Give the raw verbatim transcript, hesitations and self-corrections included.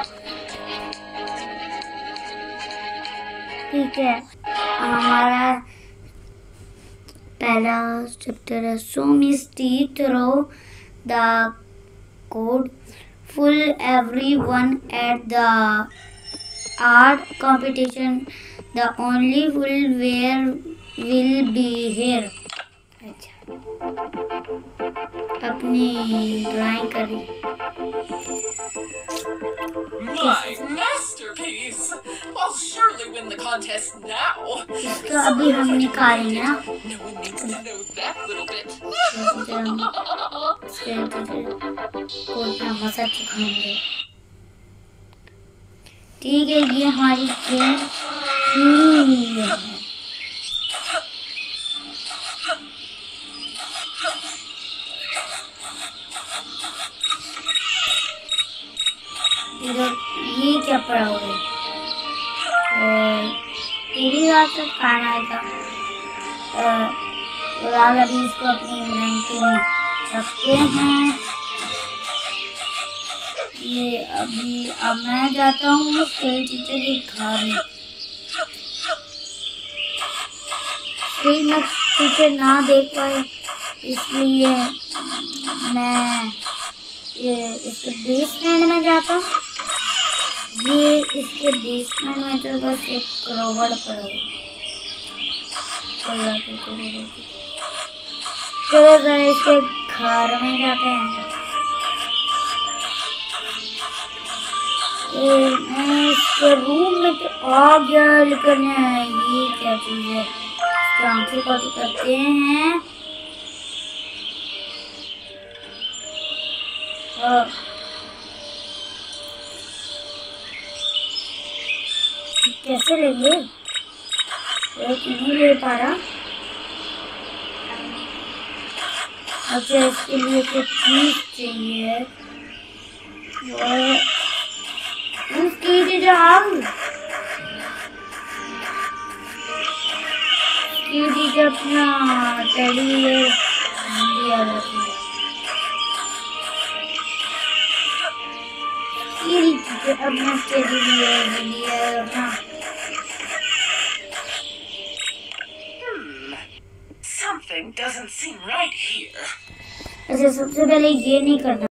ठीक है, हमारा पहला चैप्टर है सोमिस्टी through the code full everyone at the art competition the only full where will be here. अच्छा, अपनी ड्राइंग करी। My masterpiece! I'll surely win the contest now. इसका अभी हम निकालेंगे ना। No one needs to know that little bit. मसा चुकाएंगे। ठीक है, ये हमारी गेम शुरू हुई है। ये क्या पड़ा हुआ है? पूरी रात तक खाना आएगा। फिलहाल अभी इसको अपनी रैंकिंग में रखते हैं। ये अभी अब मैं जाता हूँ खेल टीचर के घर में। फिर मैं टीचर ना देख पाए, इसलिए मैं ये इसके बेसमेंट में जाता हूँ। ये इसके बेसमेंट में तो बस एक करोड़ पड़ा है। चलो जरा इसके घर में जाते हैं। मैं इसके रूम में तो आ गया, लेकिन ये क्या चीज है? आंखें कॉपी करते हैं। और कैसे लेंगे? एक नहीं ले पा रहा। अच्छा, इसके लिए कुछ चीज चाहिए। उसकी टीचर आओ। उसकी टीचर अपना टेडी बियर दिया रहती है। ये टीचर अपना टेडी बियर दिया अपना। Something doesn't seem right here. अच्छा, सबसे पहले ये नहीं करना।